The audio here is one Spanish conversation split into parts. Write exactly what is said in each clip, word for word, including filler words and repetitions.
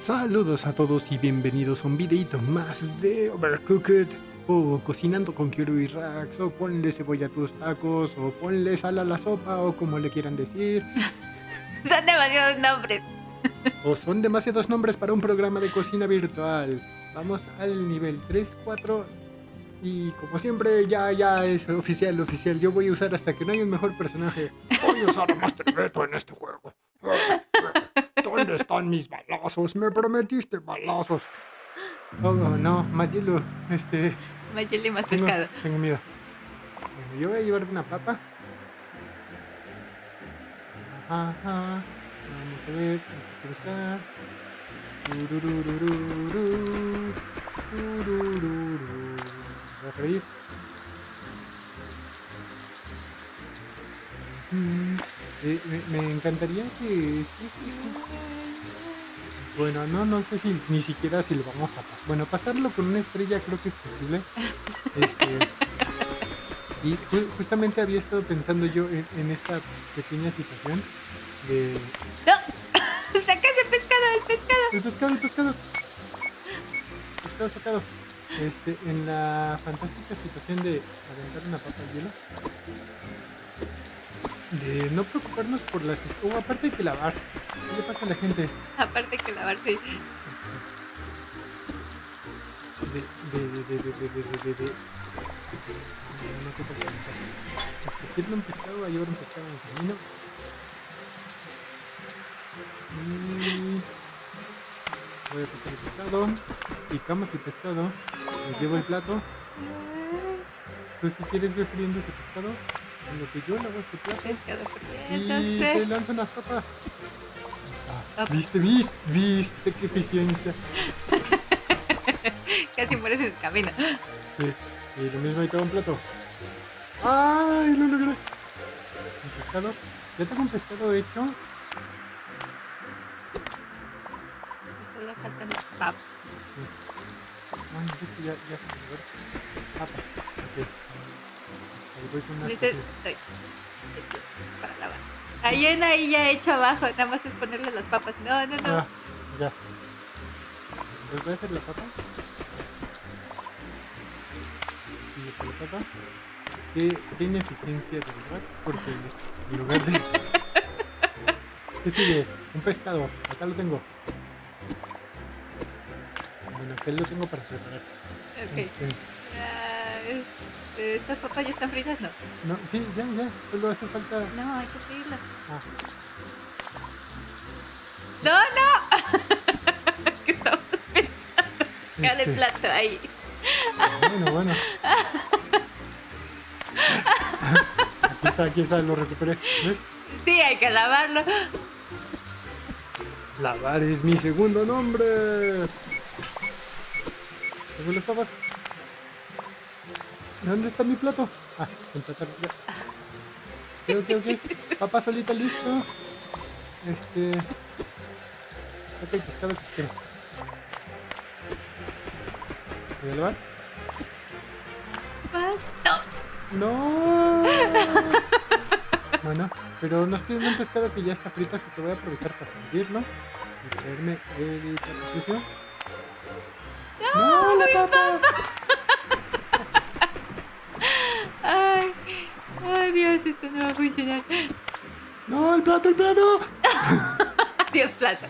Saludos a todos y bienvenidos a un videito más de Overcooked o Cocinando con Kiro y Rax, o ponle cebolla a tus tacos, o ponle sal a la sopa, o como le quieran decir. Son demasiados nombres. O son demasiados nombres para un programa de cocina virtual. Vamos al nivel tres, cuatro y como siempre ya, ya es oficial, oficial. Yo voy a usar hasta que no haya un mejor personaje. Voy a usar a Master Beto en este juego. ¿Dónde están mis balazos? Me prometiste balazos. Oh, no, más hielo. Este. Más hielo y más tengo, pescado. Tengo miedo. Bueno, yo voy a llevar una papa. Ajá, ajá. Vamos a ver, vamos a cruzar. Turururururu, tururururu. Voy a freír. Mm, eh, me, me encantaría que... sí, sí, sí. Bueno, no, no sé si ni siquiera si lo vamos a pasar. Bueno, pasarlo con una estrella creo que es posible. Este, y ju- justamente había estado pensando yo en, en esta pequeña situación de... ¡No! ¡Saca ese pescado, el pescado! El pescado, el pescado. Pescado sacado. Este, en la fantástica situación de aventar una papa al hielo. De no preocuparnos por las... O aparte hay que lavar. ¿Qué le pasa a la gente? Aparte que lavarse. De... De... De... De... De... De... De... de, de, de no sé por qué me pasa. Este, quiero un pescado, a llevar un pescado en el camino. Y... voy a picar el pescado. Picamos el pescado. Me llevo el plato. Tú si quieres ver friendo ese pescado, en lo que yo lavo este plato. Pescado Y friéndose. te lanzo unas papas. Ah, Papa. viste, viste, viste qué eficiencia. Casi mueres en el camino. Sí, y lo mismo ahí te va un plato. ¡Ay, lo logré! Un pescado. Ya tengo un pescado hecho. Solo faltan las papas. Ay, no sé si ya, ya se me olvidó. Papa. Ok. Ahí voy con unas Dice, papas. estoy. Para lavar. Hay una ahí ya hecho abajo. Nada más es ponerle las papas. No, no, no. Ah, ya. Pues voy a hacer la papa. Y esta la papa. Qué, qué ineficiencia, de verdad. Porque en lugar de... ¿Qué sigue? Un pescado. Acá lo tengo. Bueno, acá lo tengo para preparar. Ok. Este, Ah, este, ¿estas papas ya están fritas? No. no, sí, ya, ya. Solo hace falta... No, hay que freírlas. Ah, ¡No, no! ¿Qué estamos pensando? Dejar el este, plato ahí. bueno, bueno. Aquí está, aquí está, lo recuperé. ¿Ves? Sí, hay que lavarlo. Lavar es mi segundo nombre. ¿Tengo las papas? ¿Dónde está mi plato? Ah, empatar ya. Ok, ok, ok. Papa solita, listo. Este... saca el pescado que quiero. ¿Voy a lavar? No. ¡No! Bueno, pero nos piden un pescado que ya está frito, así que voy a aprovechar para servirlo y traerme el plato sucio. ¡No, la papa! Ay, ay, Dios, esto no va a funcionar. ¡No, el plato, el plato! Adiós, plato.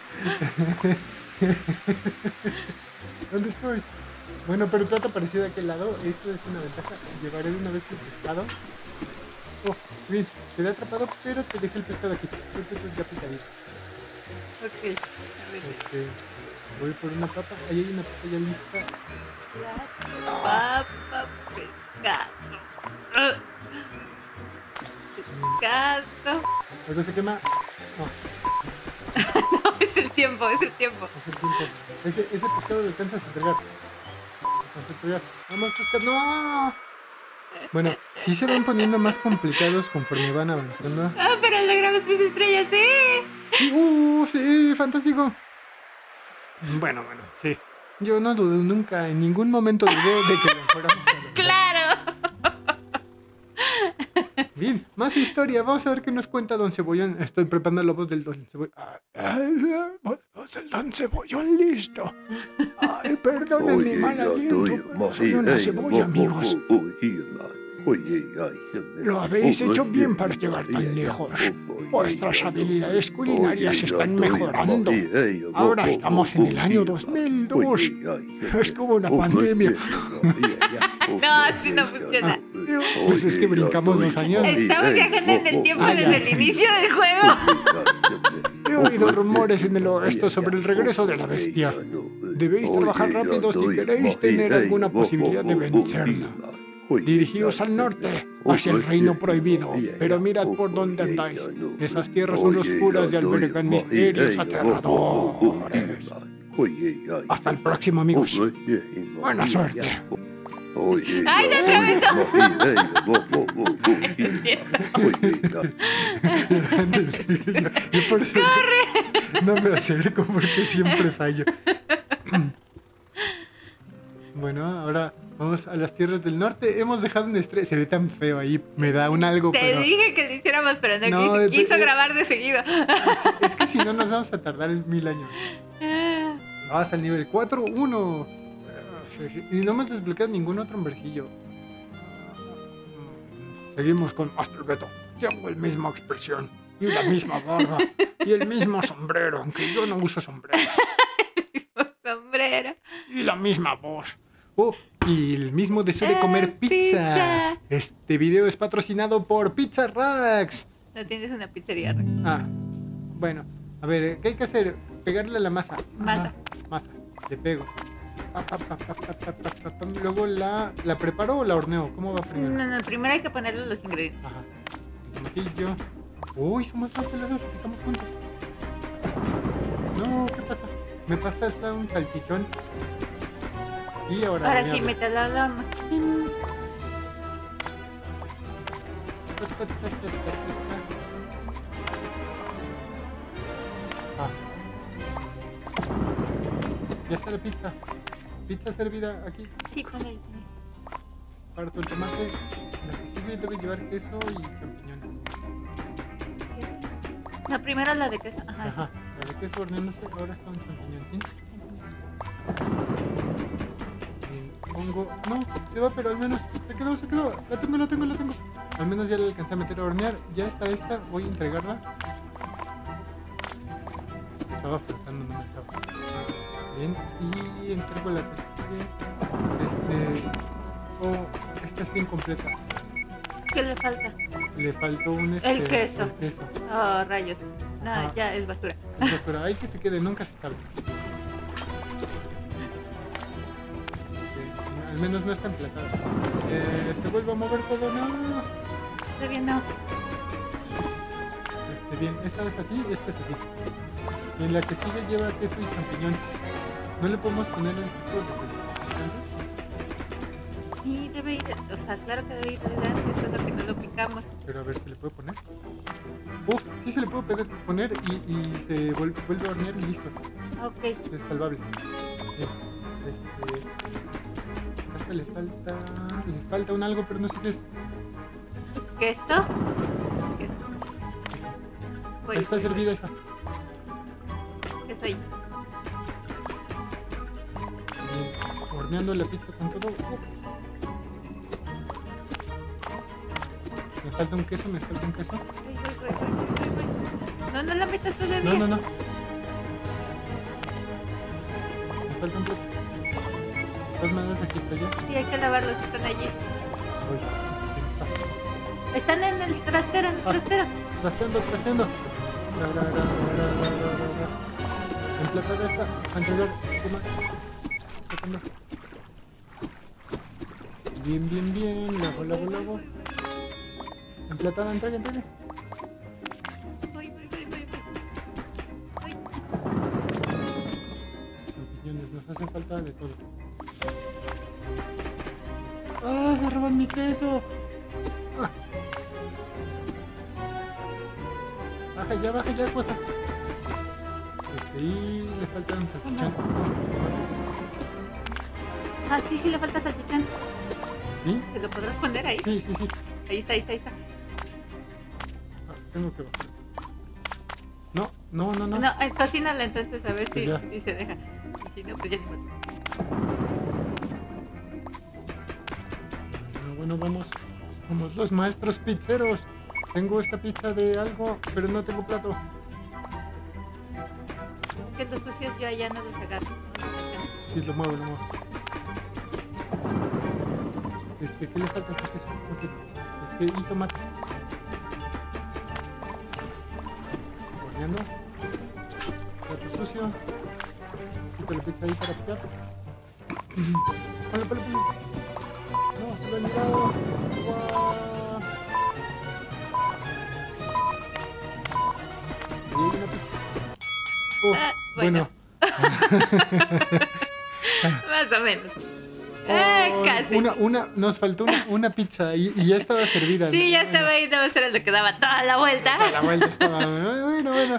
¿Dónde estoy? Bueno, pero el plato apareció de aquel lado, eso es una ventaja. Llevaré de una vez el pescado. Oh, bien, quedé atrapado, pero te dejé el pescado aquí. Entonces ya picadito. Ok, a ver. Este, voy por una papa, ahí hay una papa ya lista. Plato, papa, pescado. Pescado. ¿Algo se quema? No, No, es el tiempo, es el tiempo. hace tiempo. Ese, ese pescado lo alcanzas a entregar. Lo alcanzas a entregar. Vamos, pescado. ¡No! Bueno, sí se van poniendo más complicados conforme van avanzando. Ah, pero logramos mis estrellas, sí. Sí, ¡uh! Sí, fantástico. Bueno, bueno, sí. Yo no dudé nunca, en ningún momento dudé de que lo fuéramos a lograr. Claro. Bien, más historia. Vamos a ver qué nos cuenta Don Cebollón. Estoy preparando la voz del Don Cebollón. Ay, la voz del Don Cebollón, listo. Ay, perdonen mi mal aliento, pero soy una cebolla, amigos. Lo habéis hecho bien para llegar tan lejos. Vuestras habilidades culinarias están mejorando. Ahora estamos en el año dos mil dos. Es como una pandemia. No, así no funciona. Pues es que brincamos dos años. Estamos viajando en el tiempo desde el inicio del juego. He oído rumores en el oeste sobre el regreso de la bestia. Debéis trabajar rápido si queréis tener alguna posibilidad de vencerla. Dirigíos al norte, hacia el reino prohibido, pero mirad por dónde andáis. Esas tierras son oscuras y albergan misterios aterradores. Hasta el próximo, amigos. Buena suerte. ¡Ay, no te ¡Corre! No me acerco porque siempre fallo. Bueno, ahora vamos a las tierras del norte. Hemos dejado un estrés. Se ve tan feo ahí. Me da un algo, Te pero... dije que lo hiciéramos, pero no, No, quiso, es- quiso es- grabar de seguido. Es que si no nos vamos a tardar mil años. Vas al nivel cuatro uno. Y no hemos desbloqueado ningún otro hombrecillo. Seguimos con Master Beto. Tengo la misma expresión. Y la misma barba. Y el mismo sombrero. Aunque yo no uso sombrero. Mismo sombrero. Y la misma voz. Oh, y el mismo deseo de comer Eh, pizza. pizza. Este video es patrocinado por Pizza Racks. No tienes una pizzería. Rex. Ah, bueno. A ver, ¿qué hay que hacer? Pegarle a la masa. Masa. Ah, masa. Le pego. Pa, pa, pa, pa, pa, pa, pa, pa, pa. Luego la, ¿la preparo o la horneo? ¿Cómo va primero? No, no, primero hay que ponerle los ingredientes. Ajá. Tomatillo. Uy, somos dos pelados, picamos juntos. No, ¿qué pasa? Me pasa hasta un salchichón. Y ahora. Ahora sí, hornearlo. métela a la máquina. Ah. Ya está la pizza. Pizza servida aquí. Sí, ponle ahí. Parto el tomate. La que sigue debe llevar queso y champiñón. No, primero la de queso. Ajá. Ajá. La de queso horneándose. Ahora está un champiñón. ¿Sí? Y pongo. No, se va, pero al menos. Se quedó, se quedó. La tengo, la tengo, la tengo. Al menos ya la alcancé a meter a hornear. Ya está esta. Voy a entregarla. Estaba flotando, no me estaba. Bien. Y entrego la que sigue. Este. Oh, esta está incompleta. ¿Qué le falta? Le faltó un este, El queso. el queso. Oh, rayos. No, Ajá. ya es basura. Es basura. Hay que se quede, nunca se sabe. Sí, al menos no está emplatada. Eh, se vuelve a mover todo, no. Está bien, no. Este, bien, esta es así y esta es así. Y en la que sigue lleva queso y champiñón. No le podemos poner el queso desde antes. Sí, debe ir. O sea, claro que debe ir desde antes, solo que no lo picamos. Pero a ver, ¿se le puede poner? Oh, sí se le puede poner- poner y, y se vuelve, vuelve a hornear y listo. Ok. Es salvable. Bien. Este, hasta le falta. Le falta un algo, pero no sé qué es. ¿Queso? Queso. Voy, Ahí está voy, servida esa. voy. Queso ahí. Bien. Horneando la pizza con todo. Oh. Me falta un queso, me falta un queso. Voy, voy, voy, voy, voy, voy. No, no la metas todavía. No, no, no. Me falta un queso. De todas maneras, aquí está ya. Sí, hay que lavarlos, están allí. Voy. Están en el trastero, en el Ah. trastero. Trasteando, trasteando. Ra, ra, ra, ra, ra, ra, ra, ra. Emplatada esta. A entregar. Toma. Tratando. Bien, bien, bien. Lavo, lavo, lavo. Emplatada, entrega, entrega. Voy, voy, voy, voy, voy. Voy. Champiñones, nos hace falta de todo. ¡Ah! ¡Se roban mi queso! ¡Ah! Baja ya, baja ya, cosa. Este, y le falta un salchichón. Ah, sí, sí, le falta salchichón. ¿Sí? ¿Se lo podrás poner ahí? Sí, sí, sí. Ahí está, ahí está, ahí está. tengo que bajar. No, no, no, no. No, eh, cocínala entonces a ver Pues si, ya. si se deja. Y si no, pues ya ni modo. Bueno, bueno, vamos. Somos los maestros pizzeros. Tengo esta pizza de algo, pero no tengo plato. Que los sucios yo allá no los agarro. No los alcanzo. Sí, lo muevo, lo muevo. Este, ¿qué le falta a este queso? Ok. Este, y tomate. Horneando. Plato sucio. Quita la pizza ahí para picar. Ponle, ponle, ponle. No, se lo he mirado. Guau. Ahí hay una pizza. Oh, Ah, bueno. bueno. Más o menos. Eh, Oh, casi. Una, una, nos faltó una, una pizza y, y ya estaba servida. Sí, ya Bueno, estaba ahí, nada más era lo que daba toda la vuelta. a la vuelta estaba. Bueno, bueno.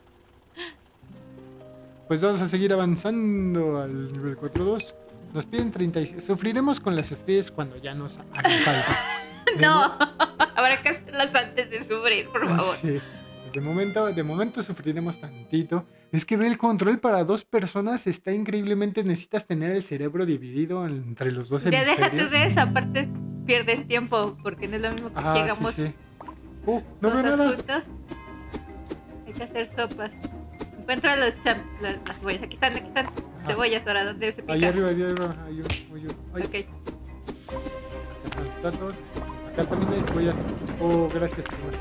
Pues vamos a seguir avanzando al nivel cuatro punto dos. Nos piden treinta y seis. Sufriremos con las estrellas cuando ya nos hagan falta. De No, mo- habrá que hacerlas antes de sufrir, por favor. Sí. De momento, de momento sufriremos tantito. Es que ve el control para dos personas está increíblemente. Necesitas tener el cerebro dividido entre los dos Ya deja hemisferios. tú de eso, aparte pierdes tiempo, porque no es lo mismo que Ah, llegamos sí, sí. Uh, no veo cosas nada. juntos. Hay que hacer sopas. Encuentra los cham las, las cebollas. Aquí están, aquí están. Ajá. Cebollas ahora, ¿dónde se pica? Ahí arriba, ahí arriba. Ahí, yo, ahí, yo. Ahí. Ok. Acá están los platos. Acá también hay cebollas. Oh, gracias. Tomás.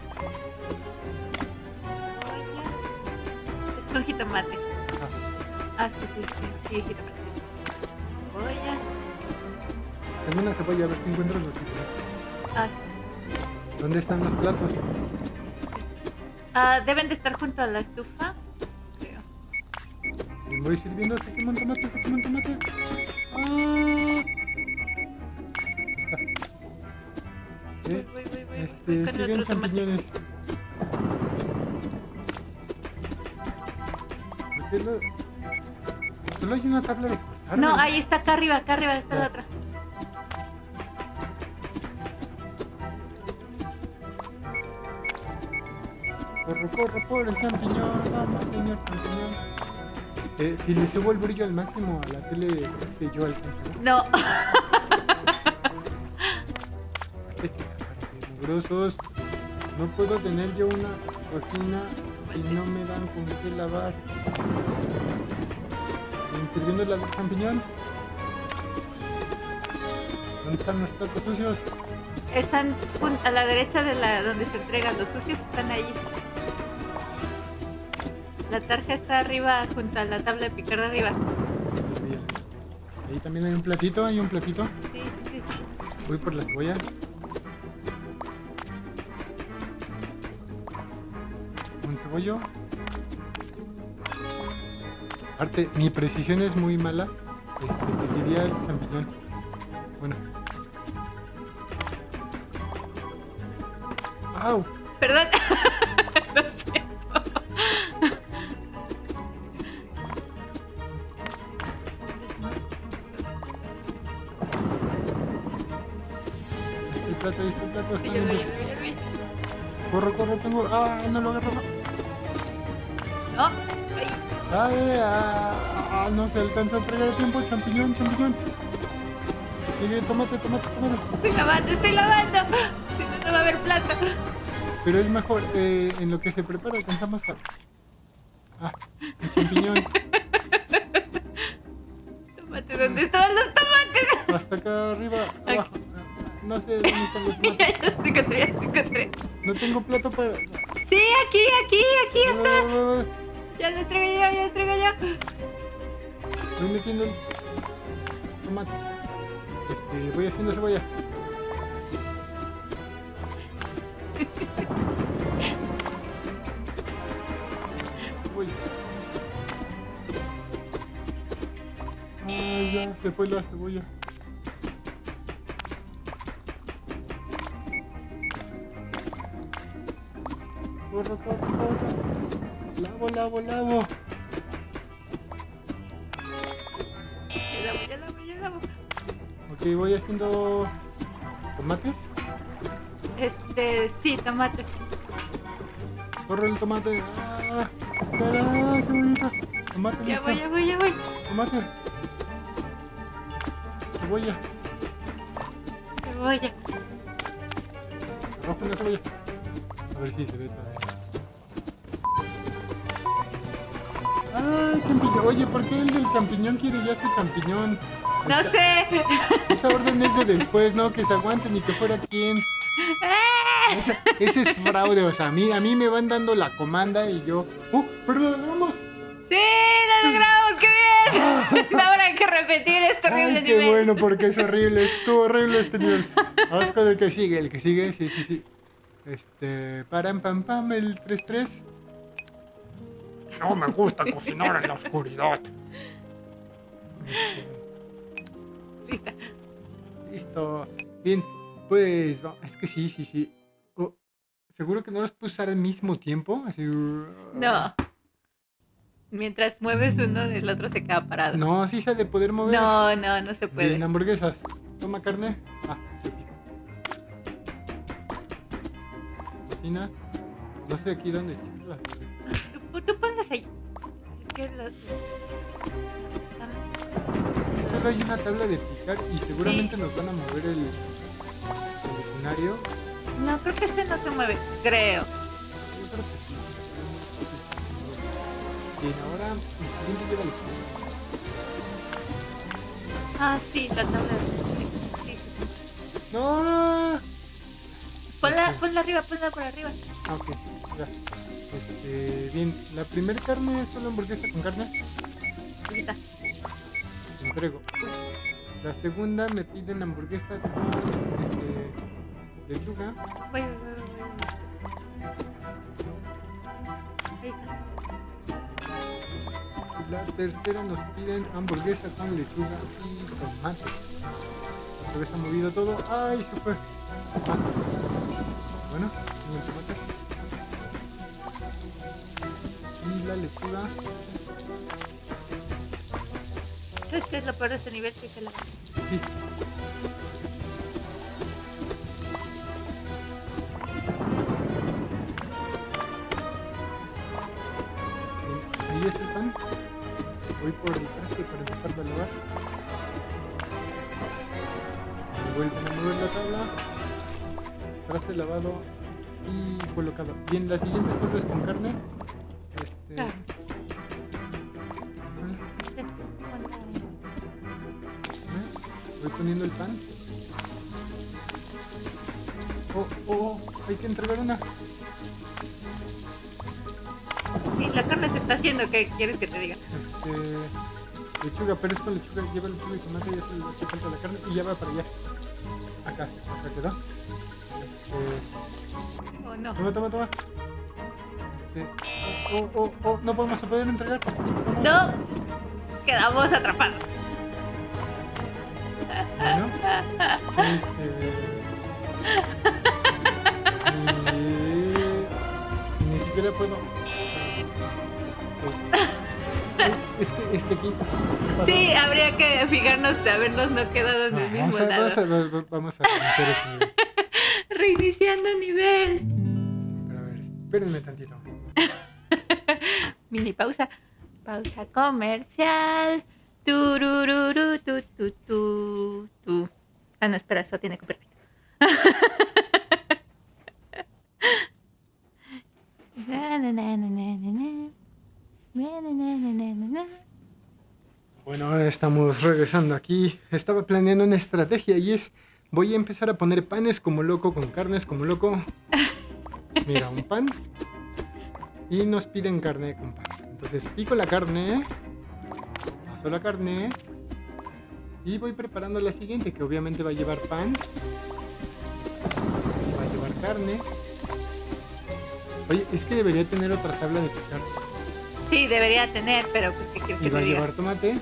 Es con jitomate. Ajá. Ah, sí, sí, sí. Sí, jitomate. Cebolla. Tengo una cebolla, a ver si encuentro los cebollas. Ah, sí. ¿Dónde están los platos? Ah, deben de estar junto a la estufa. Creo. Les voy sirviendo, se queman tomate, se queman tomate. Ah. Voy, ¿Eh? voy, voy, voy. Este, Voy con siguen otro tomate. champiñones. ¿Por qué lo- Solo hay una tabla de cortar. No, ¿verdad? ahí está, acá arriba, acá arriba está la Ya. otra. Corre, corre por el champiñón, vamos señor champiñón. Eh, si le subo el brillo al máximo a la tele, este, yo alcanzo. No. Este, mugrosos. No puedo tener yo una cocina si no me dan con qué lavar. ¿Ven sirviendo el champiñón? ¿Dónde están los platos sucios? Están jun- a la derecha de la donde se entregan los sucios, están ahí. La tarja está arriba junto a la tabla de picar de arriba. Pues bien. Ahí también hay un platito, hay un platito. Sí, sí, sí. Voy por la cebolla. Un cebollo. Aparte, mi precisión es muy mala. Este, seguiría el champiñón. Bueno. ¡Au! Perdón. Lo siento. El plato, este plato Sí, está yo lo vi, bien. yo lo vi, yo lo vi. Corro, corro, tengo. ¡Ah! No lo agarro. No, ahí. ¡Ay! Ah, ah, no se alcanza a entregar a tiempo. Champiñón, champiñón. Sigue, tomate, tomate, tomate. Estoy lavando, estoy lavando. Si no, no va a haber plato. Pero es mejor, eh, en lo que se prepara alcanzamos a... Ah, el champiñón. Tomate, ¿dónde estaban los tomates? Hasta acá arriba, abajo. No sé dónde están los Ya, platos. ya los encontré, ya los encontré. No tengo plato para... Sí, aquí, aquí, aquí está. Ah, Ya lo traigo yo, ya lo traigo yo. Voy metiendo el tomate. Este, voy haciendo cebolla. Cebolla. Ay, ya se fue la cebolla. Corro, corro, corro. Lavo, lavo, lavo. Ya lavo, ya lavo, ya lavo. Ok, voy haciendo tomates. Este, sí, tomate. Corre el tomate. ¡Ah! ¡Ah, cebollita! Tomate, Ya listo. voy, ya voy, ya voy. Tomate. Cebolla. Cebolla. Arrojo una cebolla. A ver si se ve todavía. ¡Ah, champiñón! Oye, ¿por qué el del champiñón quiere ya su champiñón? No Esa- sé. Esa orden es de después, ¿no? Que se aguanten y que fuera quien. Ese, ese es fraude, o sea, a mí, a mí me van dando la comanda y yo... ¡Uh, perdón, vamos! Sí, lo logramos, qué bien. Ahora hay que repetir este horrible Ay, qué nivel. bueno, porque es horrible, estuvo horrible este nivel. Vamos con el que sigue, el que sigue, sí, sí, sí. Este, param, pam, pam, el tres tres. No me gusta cocinar en la oscuridad. Este, Lista. listo. Bien, pues, va- es que sí, sí, sí. Oh, ¿seguro que no los puedo usar al mismo tiempo? Así... No. Mientras mueves uno, el otro se queda parado. No, sí se ha de poder mover. No, no, no se puede. Bien, hamburguesas. Toma carne. Ah, yo pico. Cocinas. No sé aquí dónde. chicos. Tú, tú ponlas ahí. Es que los... Solo hay una tabla de picar y seguramente Sí. nos van a mover el, el escenario. No, creo que este no se mueve. Creo. Yo creo que sí. Bien, ahora el siguiente lleva el Ah, sí, la tabla de... Sí, sí, sí. ¡No! Ponla, Ok. ponla arriba, ponla por arriba. Ah, ok, ya. Este, bien, la primera carne es solo hamburguesa con carne. Ahorita. Te entrego. La segunda me piden hamburguesa con este, lechuga. Voy, voy, voy, voy. Ahí está. Y la tercera nos piden hamburguesa con lechuga y tomate. Otra vez ha movido todo. ¡Ay, se fue! Ah. Bueno, y el tomate. Y la lechuga. ¿Sabes qué es lo peor de este nivel? Que se la... Sí. Bien, ahí está el pan. Voy por el traste para empezar a lavar. Me vuelven a mover la tabla. Traste lavado y colocado. Bien, la siguiente solo es con carne. Este, Ah. ¿eh? Ten, ponla ahí. Voy poniendo el pan. Oh, oh, oh, hay que entregar una. Sí, la carne se está haciendo. ¿Qué quieres que te diga? Este, lechuga, pero es con lechuga, lleva lechuga y tomate, ya se le hace falta la carne y ya va para allá. Acá, acá quedó. Este, Oh, no. toma, toma, toma. Este, oh, oh, oh, oh, no podemos poder entregar. No. Quedamos atrapados. Bueno, este, y, ni siquiera puedo. Eh, Es que, es que aquí. ¿qué pasó? Sí, habría que fijarnos de habernos no quedado en el Ah, mismo vamos, a, lado. vamos, a, va- vamos a iniciar este nivel. Reiniciando nivel. Pero a ver, espérenme tantito. Mini pausa. Pausa comercial. Turururu, tu, tu, tu, tu. Ah, no, espera, eso tiene copyright. Na, na, na, na, na, na, na. Na, na, na, na, na, na, na. Bueno, estamos regresando aquí. Estaba planeando una estrategia y es... Voy a empezar a poner panes como loco, con carnes como loco. Mira, un pan. Y nos piden carne con pan. Entonces pico la carne. Paso la carne. Y voy preparando la siguiente, que obviamente va a llevar pan. Y va a llevar carne. Oye, es que debería tener otra tabla de picar. Sí, debería tener, pero pues, ¿qué quieres Y que va te a diga? llevar tomate.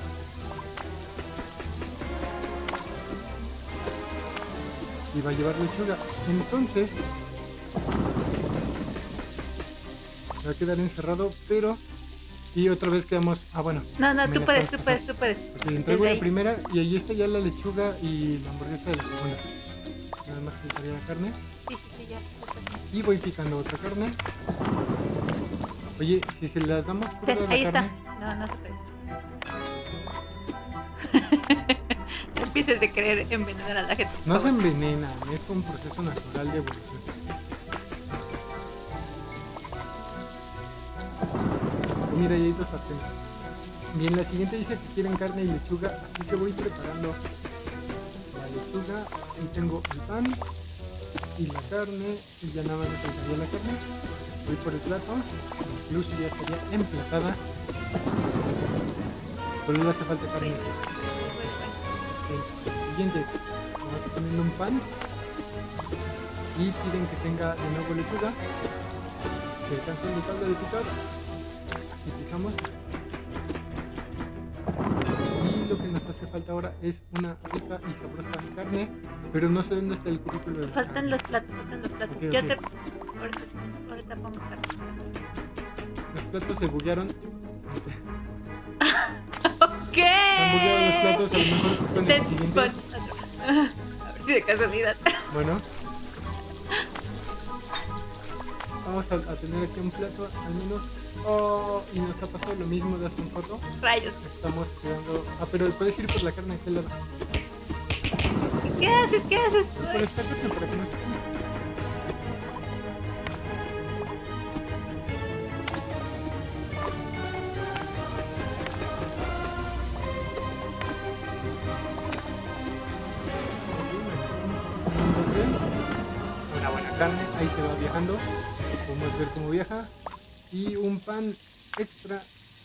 Y va a llevar lechuga. Entonces va a quedar encerrado, pero... Y otra vez quedamos... Ah, bueno. No, no, me tú la puedes, acabo- tú puedes, ajá. tú puedes. Ok, entrego Desde la ahí. primera y ahí está ya la lechuga y la hamburguesa de la segunda. Nada más quitaría la carne. Sí, sí, sí, ya. Y voy picando otra carne. Oye, si se las damos cruda a la Ahí está. carne, No, no se puede. No empieces de querer envenenar a la gente. por no se favor. envenenan, es un proceso natural de evolución. Oh, mira, ahí hay dos sartenes. Bien, la siguiente dice que quieren carne y lechuga, así que voy preparando la lechuga y tengo el pan y la carne y ya nada más me faltaría la carne. Voy por el plato, incluso ya estaría emplatada. Solo le hace falta carne. El siguiente, vamos poniendo un pan y piden que tenga de nuevo lechuga. Que alcance el caldo de picar y picamos. Y lo que nos hace falta ahora es una rica y sabrosa carne, pero no sé dónde está el cubículo de la Faltan carne. los platos, faltan los platos. Ok, Yo ok. te. Ahorita, ahorita pongo carne. Los platos se buguearon. ¿Qué? Han bugueado los platos, a lo mejor con Te- el siguiente. pon- A ver si de casualidad. Bueno. Vamos a, a tener aquí un plato, al menos. Oh, y nos ha pasado lo mismo de hace un rato. Rayos. Estamos quedando. Ah, pero puedes ir por la carne a aquel lado. ¿Qué haces? ¿Qué haces? Por esta carne para que no se queme. Una buena carne, ahí se va viajando. Podemos ver cómo viaja. Y un pan extra.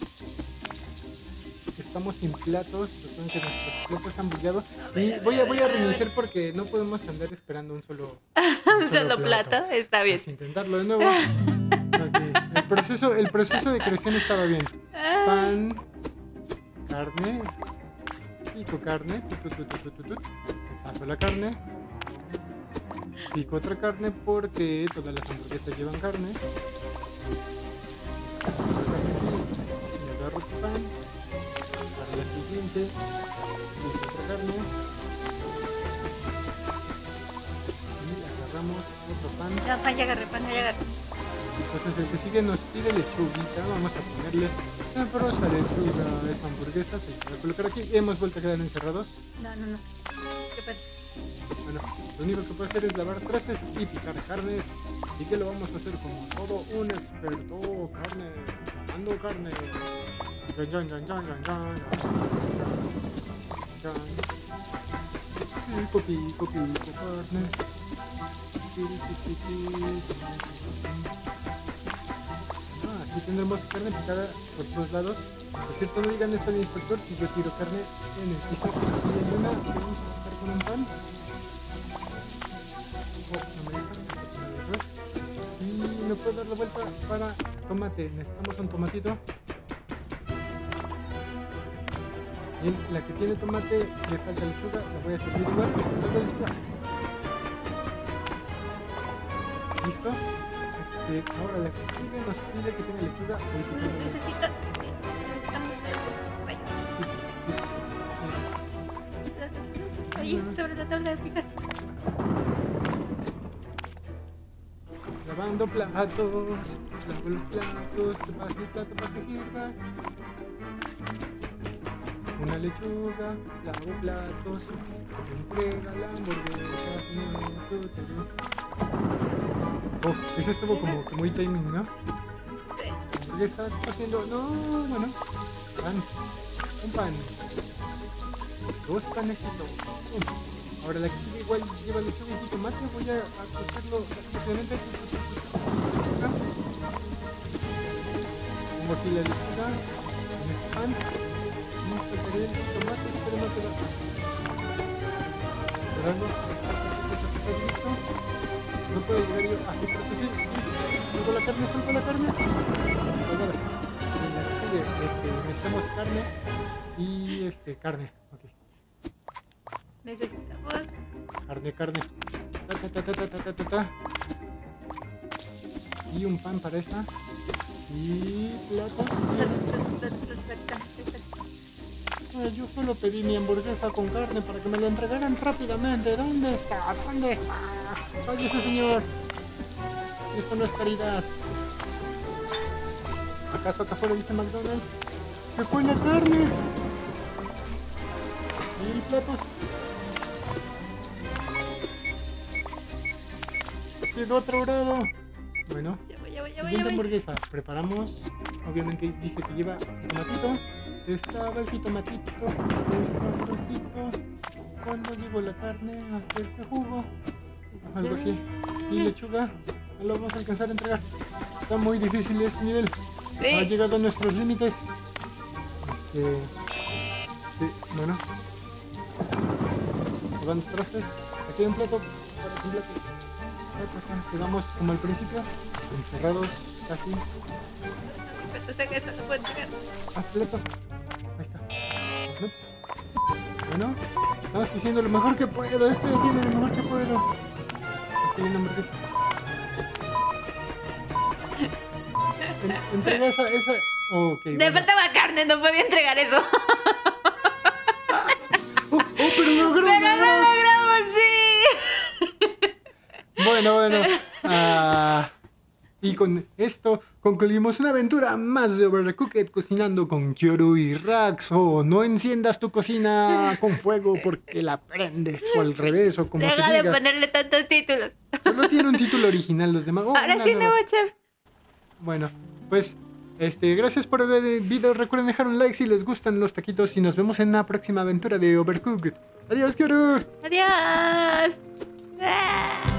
Estamos sin platos, recuerden que nuestros platos están bugueados. Y voy a, voy a reiniciar porque no podemos andar esperando un solo, Un solo plato. Está bien. Vamos a intentarlo de nuevo. Ok, el proceso, el proceso de creación estaba bien. Ah, Pan, carne, pico carne, tu, tu, tu, tu, tu, tu, tu. Paso la carne, pico otra carne porque todas las hamburguesas llevan carne. Y agarro tu pan, para la siguiente, pico otra carne y agarramos otro pan. ya, pan, ya agarré, pan, ya agarré. Entonces el que sigue nos pide lechuguita, vamos a ponerle sabrosa lechuga a esa hamburguesa, se la voy a colocar aquí y hemos vuelto a quedar encerrados. No, no, no. ¿Qué pasa? Bueno, lo único que puedo hacer es lavar trastes y picar carnes, así que lo vamos a hacer como todo un experto. Carne, lavando carne. Yan, yan, yan, yan, yan, yan, yan. Pico, pico, pico, carne. Ah, aquí tendremos carne picada por todos lados. Por cierto, no digan esto al inspector si yo tiro carne en el piso y en una vamos a sacar con un pan. Oh, no me deja, no me deja. Y no puedo dar la vuelta para tomate. Necesitamos un tomatito. Bien, la que tiene tomate le falta lechuga, la voy a servir igual. Le falta lechuga. ¿Listo? Este, ahora la que sigue nos pide que tenga lechuga. Hoy que tenga lechuga. Necesita. Necesitamos. Rayos. Ahí, sobre la tabla de picar. Lavando platos, lavo los platos, te paso el plato para que sirvas. Una lechuga, lavo platos, entrega la hamburguesa. Tu, tu, tu. Oh, eso estuvo como que muy timing, ¿no? Sí. ¿Qué estás haciendo? No, bueno, pan, un pan, dos panecitos. Um. Ahora la que sigue igual lleva lechuga y tomate, voy a, a cocerlo rápidamente. Pongo aquí la lechuga, en el pan, y sacaré el tomate, pero no te lo hago. Esperando, está listo. No puedo llegar yo a hacer sí, suelto la carne, suelto la carne. Suelto la carne. En la que sigue, este, necesitamos carne y este, carne. Okay. Necesitamos. Carne, carne. Ta, ta, ta, ta, ta, ta, ta, ta. Y un pan para esa. Y platos. Ay, yo solo pedí mi hamburguesa con carne para que me la entregaran rápidamente. ¿Dónde está? ¿Dónde está? Ay, ese señor. Esto no es caridad. ¿Acaso acá afuera dice McDonald's? ¡Se fue la carne! Mil platos. Quedó atraurado. Bueno, Ya voy, ya voy, ya voy, ya siguiente voy. hamburguesa. Preparamos. Obviamente dice que lleva tomatito. Estaba el jitomatito. El trocito. Cuando llegó la carne a hacerse jugo. Algo así. Y lechuga. No lo vamos a alcanzar a entregar. Está muy difícil este nivel. Sí. Ha llegado a nuestros límites. Este, sí, bueno. Se van los trastes. Aquí hay un plato. Para un plato. Nos quedamos como al principio. Encerrados casi. Pero sé que esto no puedo entregar. Ah, plato. Ahí está. Bueno. Estamos haciendo lo mejor que puedo. Estoy haciendo lo mejor que puedo. Aquí hay una hamburguesa. En- Entrega esa, esa. Oh, ok. Me bueno. faltaba carne, no podía entregar eso. Oh, oh, pero lo logró, Pero lo lo logró. logramos, sí. Bueno, bueno. Ah, y con esto concluimos una aventura más de Overcooked cocinando con Kyoru y Raxo. No enciendas tu cocina con fuego porque la prendes o al revés o como Deja se de diga. ponerle tantos títulos. Solo tiene un título original los demás. Oh, Ahora una sí, nueva. nuevo chef. Bueno, pues este, gracias por ver el video. Recuerden dejar un like si les gustan los taquitos y nos vemos en una próxima aventura de Overcooked. Adiós, Kyoru. Adiós. Ah.